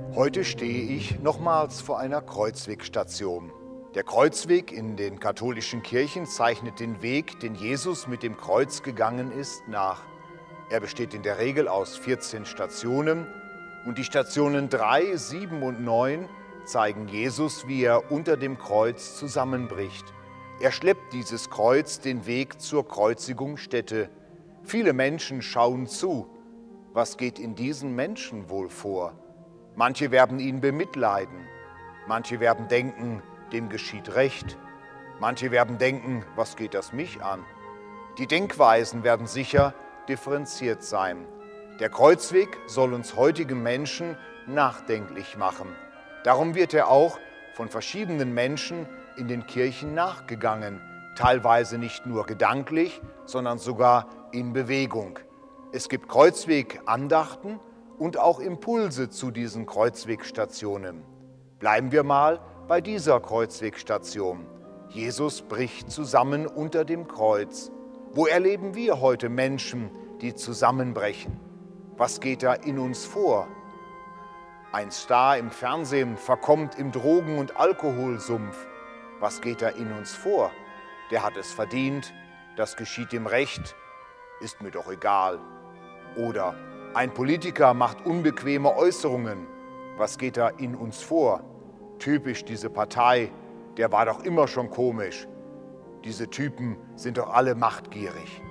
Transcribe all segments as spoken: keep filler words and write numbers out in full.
Heute stehe ich nochmals vor einer Kreuzwegstation. Der Kreuzweg in den katholischen Kirchen zeichnet den Weg, den Jesus mit dem Kreuz gegangen ist, nach. Er besteht in der Regel aus vierzehn Stationen und die Stationen drei, sieben und neun zeigen Jesus, wie er unter dem Kreuz zusammenbricht. Er schleppt dieses Kreuz den Weg zur Kreuzigungsstätte. Viele Menschen schauen zu. Was geht in diesen Menschen wohl vor? Manche werden ihn bemitleiden. Manche werden denken, dem geschieht Recht. Manche werden denken, was geht das mich an? Die Denkweisen werden sicher differenziert sein. Der Kreuzweg soll uns heutigen Menschen nachdenklich machen. Darum wird er auch von verschiedenen Menschen in den Kirchen nachgegangen, teilweise nicht nur gedanklich, sondern sogar in Bewegung. Es gibt Kreuzwegandachten und auch Impulse zu diesen Kreuzwegstationen. Bleiben wir mal bei dieser Kreuzwegstation. Jesus bricht zusammen unter dem Kreuz. Wo erleben wir heute Menschen, die zusammenbrechen? Was geht da in uns vor? Ein Star im Fernsehen verkommt im Drogen- und Alkoholsumpf. Was geht da in uns vor? Der hat es verdient, das geschieht ihm recht, ist mir doch egal. Oder ein Politiker macht unbequeme Äußerungen. Was geht da in uns vor? Typisch diese Partei, der war doch immer schon komisch. Diese Typen sind doch alle machtgierig.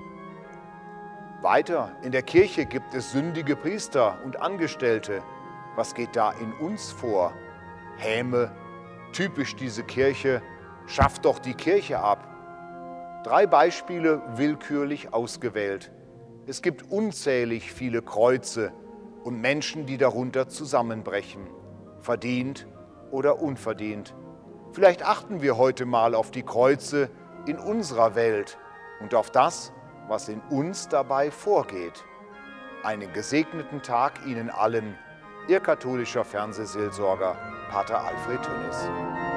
Weiter, in der Kirche gibt es sündige Priester und Angestellte. Was geht da in uns vor? Häme, typisch diese Kirche, schafft doch die Kirche ab. Drei Beispiele willkürlich ausgewählt. Es gibt unzählig viele Kreuze und Menschen, die darunter zusammenbrechen. Verdient oder unverdient. Vielleicht achten wir heute mal auf die Kreuze in unserer Welt und auf das, was in uns dabei vorgeht. Einen gesegneten Tag Ihnen allen, Ihr katholischer Fernsehseelsorger, Pater Alfred Tönnies.